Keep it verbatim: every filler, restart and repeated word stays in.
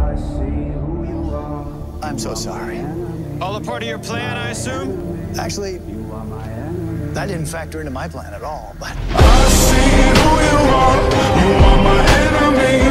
I'm so sorry. All a part of your plan, I assume? Actually, that didn't factor into my plan at all, but... I see who you are. You are my enemy.